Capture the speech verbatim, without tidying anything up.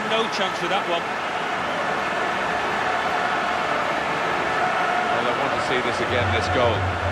no chance with that one. Well, I want to see this again, this goal.